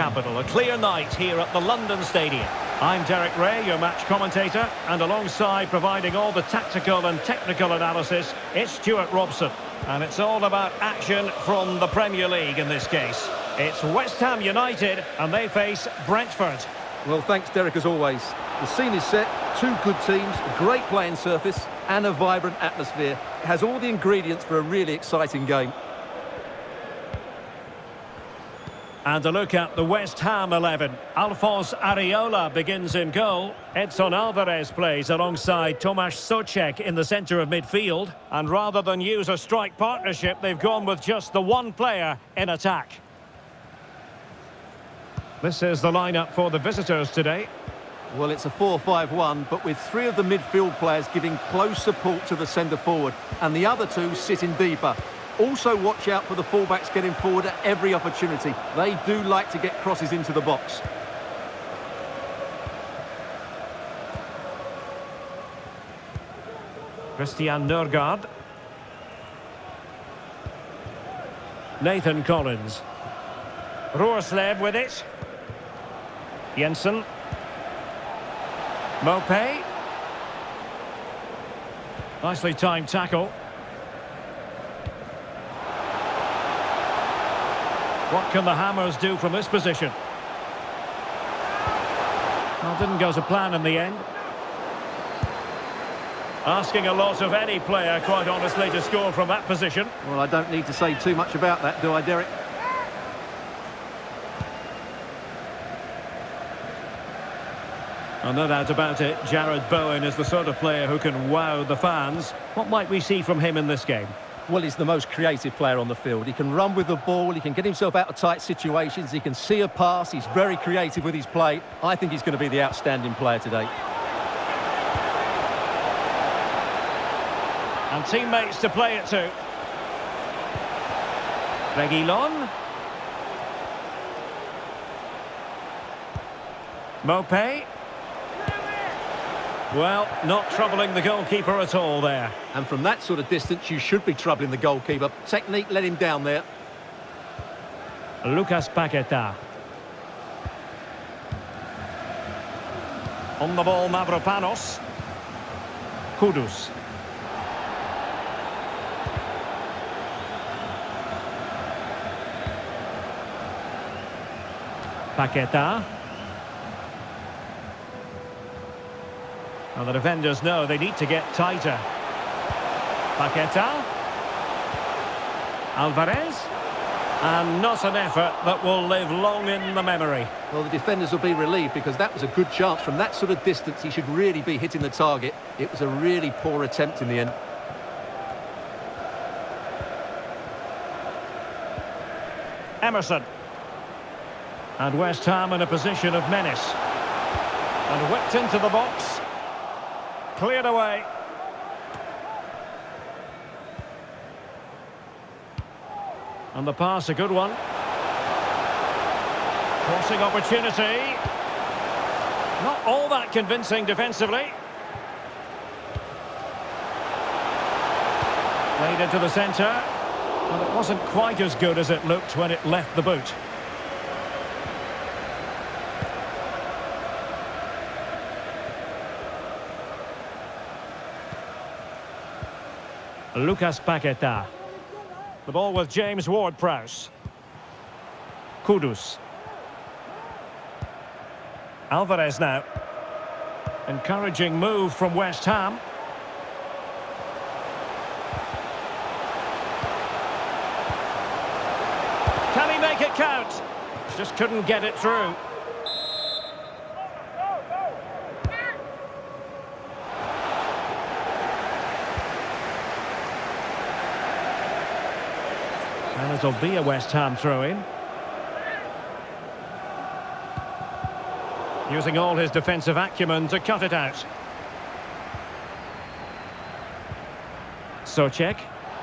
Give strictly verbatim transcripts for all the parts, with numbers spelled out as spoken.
capital. A clear night here at the London Stadium. I'm Derek Ray, your match commentator, and alongside providing all the tactical and technical analysis, it's Stuart Robson. And it's all about action from the Premier League in this case. It's West Ham United, and they face Brentford. Well, thanks, Derek, as always. The scene is set, two good teams, a great playing surface, and a vibrant atmosphere. It has all the ingredients for a really exciting game. And a look at the West Ham eleven. Alphonse Areola begins in goal. Edson Alvarez plays alongside Tomasz Souček in the centre of midfield. And rather than use a strike partnership, they've gone with just the one player in attack. This is the lineup for the visitors today. Well, it's a four five one, but with three of the midfield players giving close support to the centre forward, and the other two sitting deeper. Also watch out for the fullbacks getting forward at every opportunity. They do like to get crosses into the box. Christian Nørgaard. Nathan Collins. Roerslev with it. Jensen. Maupay. Nicely timed tackle. What can the Hammers do from this position? Well, didn't go to plan in the end. Asking a lot of any player, quite honestly, to score from that position. Well, I don't need to say too much about that, do I, Derek? And no doubt about it, Jarrod Bowen is the sort of player who can wow the fans. What might we see from him in this game? Well, he's the most creative player on the field. He can run with the ball, he can get himself out of tight situations, he can see a pass, he's very creative with his play. I think he's going to be the outstanding player today. And teammates to play it to. Reguilón. Maupay. Well, not troubling the goalkeeper at all there. And from that sort of distance, you should be troubling the goalkeeper. Technique let him down there. Lucas Paquetá. On the ball, Mavropanos. Kudus. Paquetá. Well, the defenders know they need to get tighter. Paquetá. Alvarez. And not an effort that will live long in the memory. Well, the defenders will be relieved because that was a good chance. From that sort of distance, he should really be hitting the target. It was a really poor attempt in the end. Emerson. And West Ham in a position of menace. And whipped into the box. Cleared away. And the pass, a good one. Crossing opportunity. Not all that convincing defensively. Played into the centre. But it wasn't quite as good as it looked when it left the boot. Lucas Paquetá. The ball with James Ward-Prowse. Kudus. Alvarez now. Encouraging move from West Ham. Can he make it count? Just couldn't get it through. And it'll be a West Ham throw-in. Using all his defensive acumen to cut it out. Souček.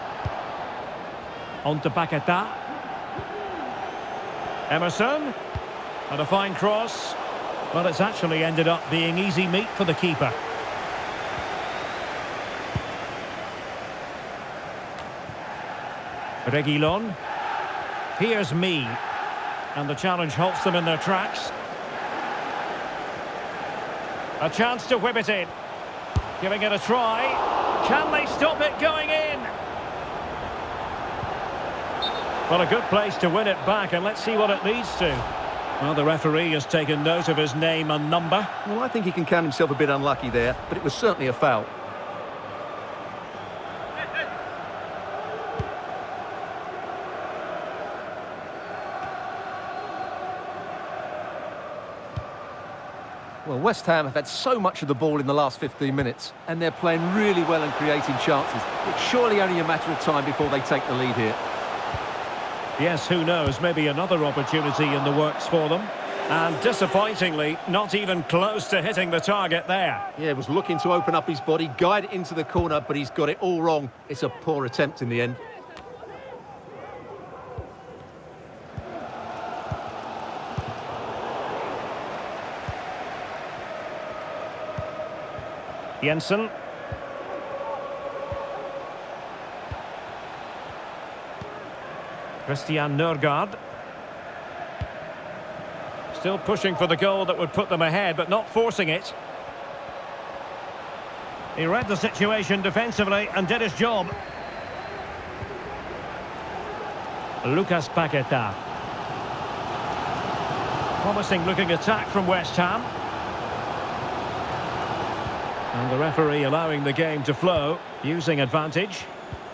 On to Paquetá. Emerson. And a fine cross. Well, it's actually ended up being easy meat for the keeper. Reguilón. Here's me. And the challenge halts them in their tracks. A chance to whip it in. Giving it a try. Can they stop it going in? Well, a good place to win it back, and let's see what it leads to. Well, the referee has taken note of his name and number. Well, I think he can count himself a bit unlucky there, but it was certainly a foul. Well, West Ham have had so much of the ball in the last fifteen minutes, and they're playing really well and creating chances. It's surely only a matter of time before they take the lead here. Yes, who knows, maybe another opportunity in the works for them. And disappointingly, not even close to hitting the target there. Yeah, was looking to open up his body, guide it into the corner, but he's got it all wrong. It's a poor attempt in the end. Jensen. Christian Nørgaard. Still pushing for the goal that would put them ahead, but not forcing it. He read the situation defensively and did his job. Lucas Paqueta. Promising looking attack from West Ham. And the referee allowing the game to flow, using advantage.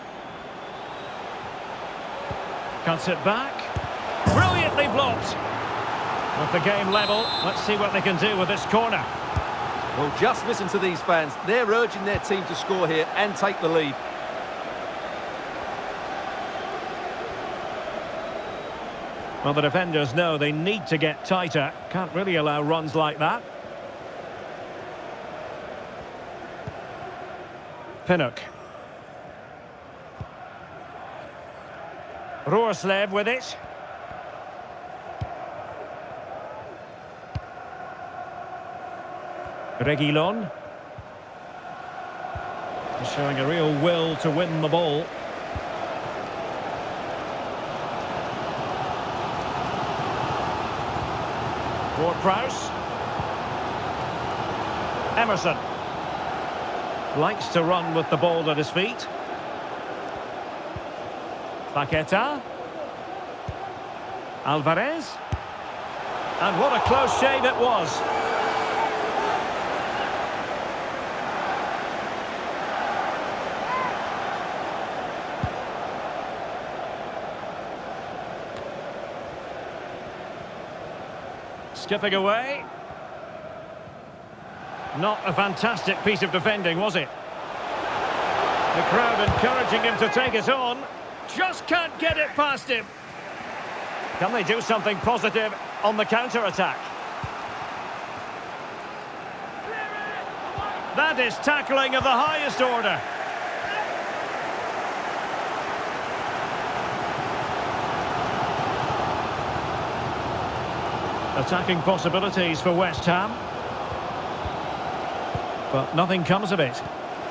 Cuts it back. Brilliantly blocked. With the game level, let's see what they can do with this corner. Well, just listen to these fans. They're urging their team to score here and take the lead. Well, the defenders know they need to get tighter. Can't really allow runs like that. Pinnock. Roerslev with it. Reguilon. Showing a real will to win the ball. Ward-Prowse. Emerson. Likes to run with the ball at his feet. Paqueta. Alvarez. And what a close shave it was. Skipping away. Not a fantastic piece of defending, was it? The crowd encouraging him to take it on. Just can't get it past him. Can they do something positive on the counter-attack? That is tackling of the highest order. Attacking possibilities for West Ham. But nothing comes of it.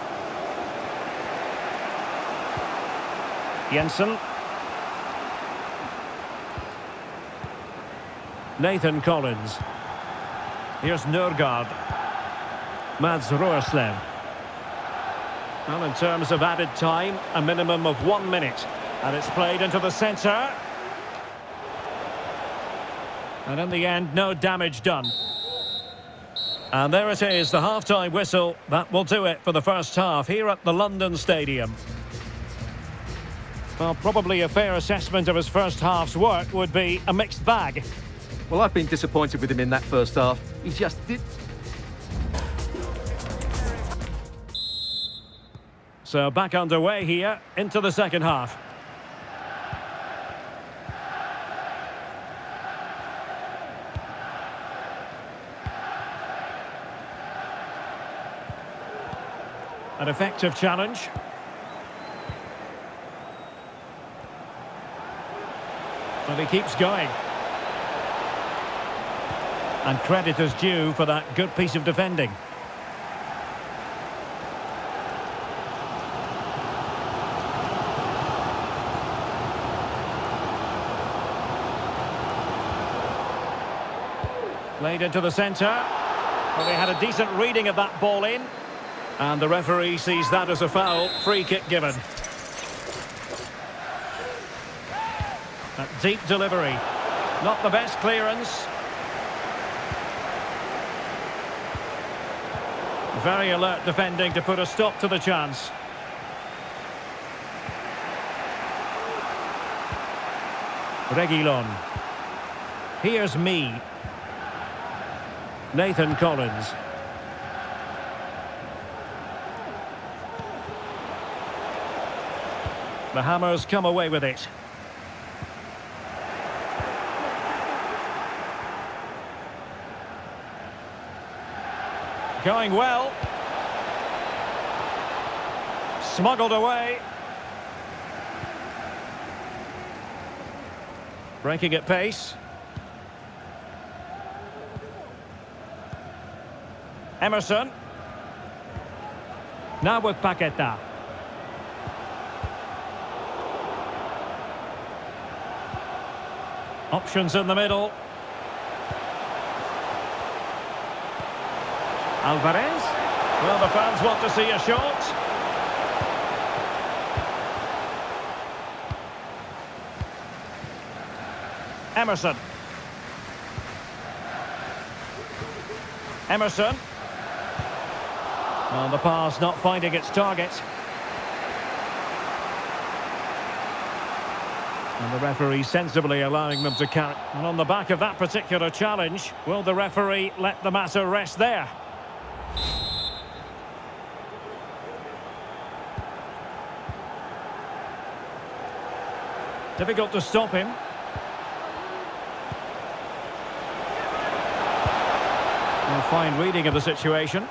Jensen. Nathan Collins. Here's Nørgaard. Mads Roerslev. Well, in terms of added time, a minimum of one minute. And it's played into the centre. And in the end, no damage done. And there it is, the half-time whistle. That will do it for the first half here at the London Stadium. Well, probably a fair assessment of his first half's work would be a mixed bag. Well, I've been disappointed with him in that first half. He just did... So back underway here into the second half. An effective challenge. But he keeps going. And credit is due for that good piece of defending. Played into the centre. Well, they had a decent reading of that ball in. And the referee sees that as a foul. Free kick given. That deep delivery. Not the best clearance. Very alert defending to put a stop to the chance. Reguilon. Here's me. Nathan Collins. The Hammers come away with it. Going well. Smuggled away. Breaking at pace. Emerson. Now with Paqueta. Options in the middle. Alvarez. Well, the fans want to see a shot. Emerson. Emerson. Well, the pass not finding its target. And the referee sensibly allowing them to carry. And on the back of that particular challenge, will the referee let the matter rest there? Difficult to stop him. A fine reading of the situation.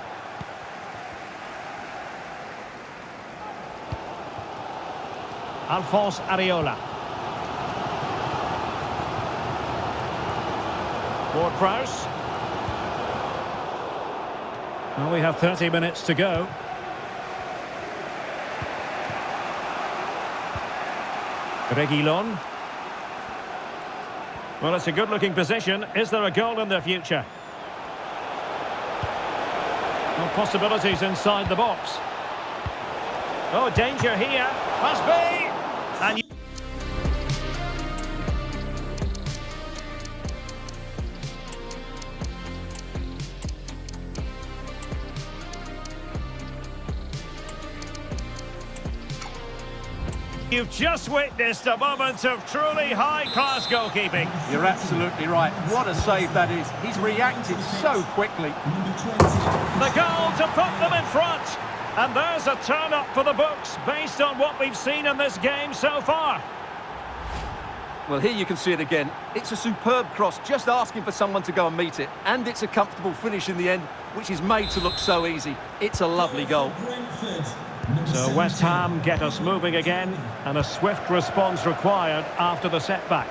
Alphonse Areola. Ward-Prowse. Well, we have thirty minutes to go. Reguilon. Well, it's a good-looking position. Is there a goal in the future? No possibilities inside the box. Oh, danger here. Must be. And you've just witnessed a moment of truly high-class goalkeeping. You're absolutely right. What a save that is. He's reacted so quickly. The goal to put them in front. And there's a turn-up for the books based on what we've seen in this game so far. Well, here you can see it again. It's a superb cross, just asking for someone to go and meet it. And it's a comfortable finish in the end, which is made to look so easy. It's a lovely goal. So West Ham get us moving again, and a swift response required after the setback.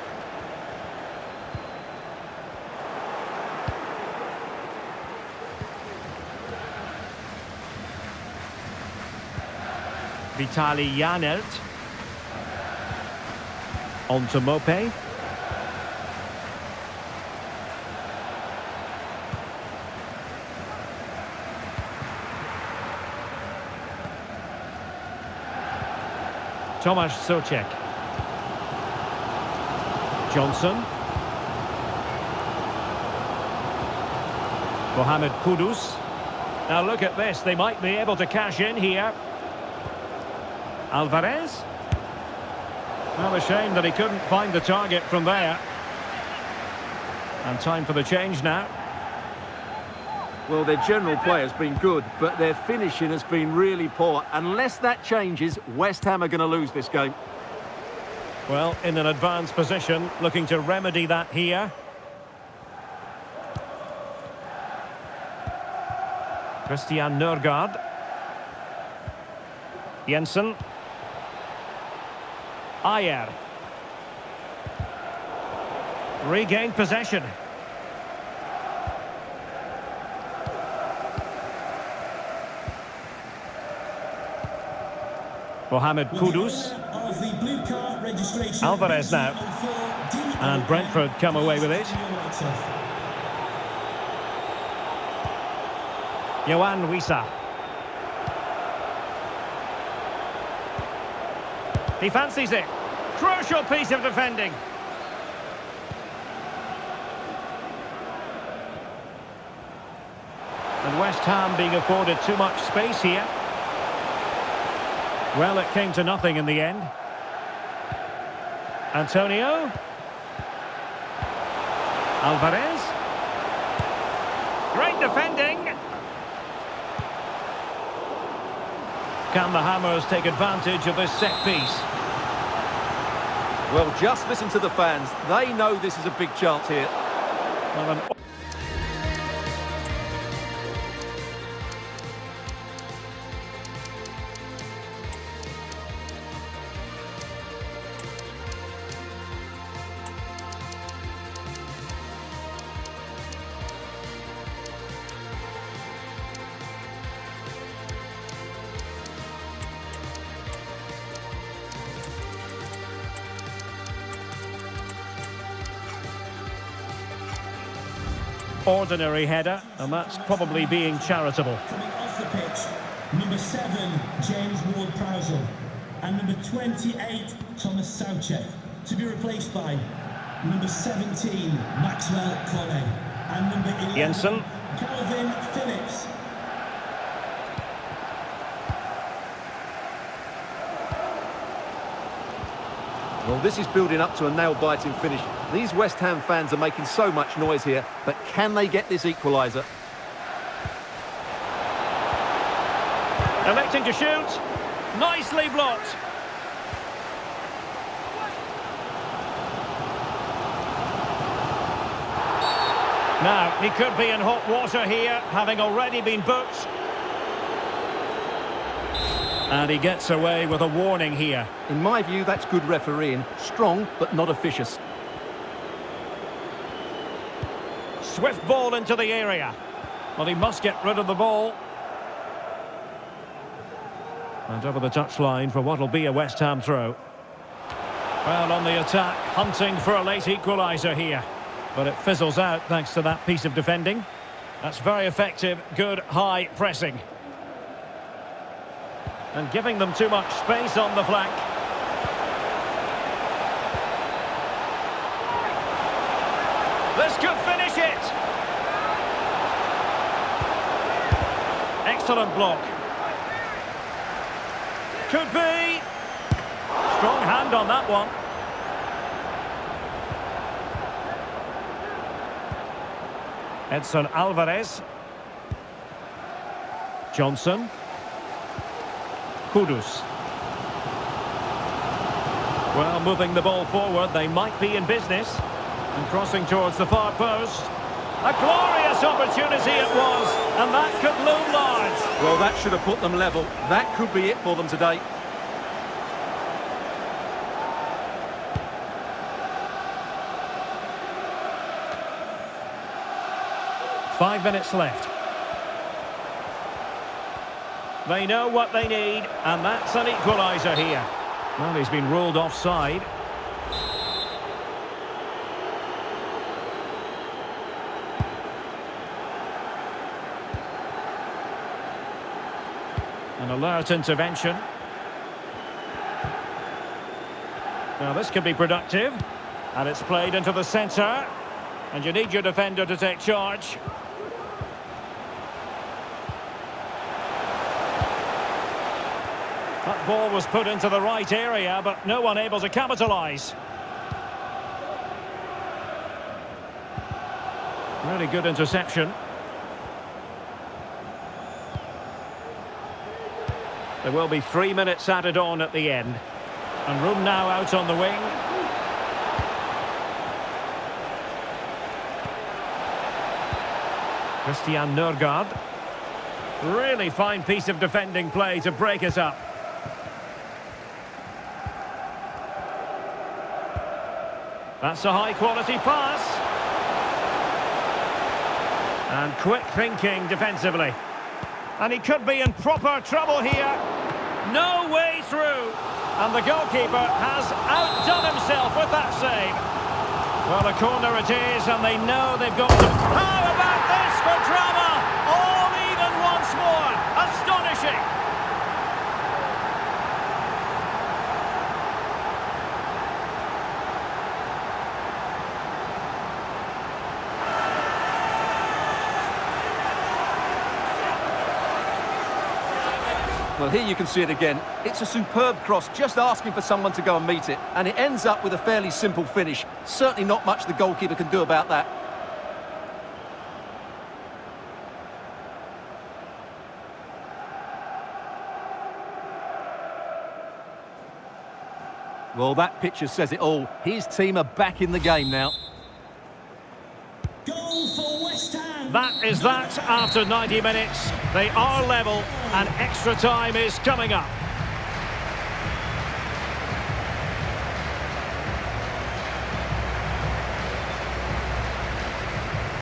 Vitali Janelt. On to Mopé. Tomasz Souček. Johnson. Mohamed Kudus. Now look at this, they might be able to cash in here. Alvarez. Well, a shame that he couldn't find the target from there. And time for the change now. Well, their general play has been good, but their finishing has been really poor. Unless that changes, West Ham are going to lose this game. Well, in an advanced position, looking to remedy that here. Christian Nørgaard. Jensen. Ayer. Regained possession. Mohamed Kudus. Alvarez now. And Brentford come away with it. Yohan Wissa. He fancies it. Crucial piece of defending. And West Ham being afforded too much space here. Well, it came to nothing in the end. Antonio. Alvarez. Great defending. Can the Hammers take advantage of this set piece? Well, just listen to the fans. They know this is a big chance here. Well, an ordinary header, and that's probably being charitable. Coming off the pitch, number seven, James Ward-Prowse, and number twenty-eight, Thomas Soucek, to be replaced by number seventeen, Maxwell Cornet, and number eleven, Jensen. Calvin Phillips. Well, this is building up to a nail-biting finish. These West Ham fans are making so much noise here, but can they get this equaliser? Electing to shoot. Nicely blocked. Now, he could be in hot water here, having already been booked. And he gets away with a warning here. In my view, that's good refereeing. Strong, but not officious. Swift ball into the area. Well, he must get rid of the ball. And over the touchline for what will be a West Ham throw. Well, on the attack, hunting for a late equaliser here. But it fizzles out thanks to that piece of defending. That's very effective, good high pressing. And giving them too much space on the flank. This could finish it. Excellent block. Could be. Strong hand on that one. Edson Alvarez. Johnson. Kudus. Well, moving the ball forward, they might be in business. And crossing towards the far post. A glorious opportunity it was, and that could loom large. Well, that should have put them level. That could be it for them today. Five minutes left. They know what they need, and that's an equaliser here. Well, he's been ruled offside. An alert intervention. Now this could be productive. And it's played into the centre. And you need your defender to take charge. That ball was put into the right area, but no one able to capitalise. Really good interception. There will be three minutes added on at the end. And room now out on the wing. Christian Nørgaard. Really fine piece of defending play to break it up. That's a high-quality pass. And quick thinking defensively. And he could be in proper trouble here. No way through. And the goalkeeper has outdone himself with that save. Well, a corner it is, and they know they've got to... How about this for drama? All even one Well, here you can see it again. It's a superb cross, just asking for someone to go and meet it. And it ends up with a fairly simple finish. Certainly not much the goalkeeper can do about that. Well, that picture says it all. His team are back in the game now. Goal for West Ham. That is that after ninety minutes. They are level and extra time is coming up.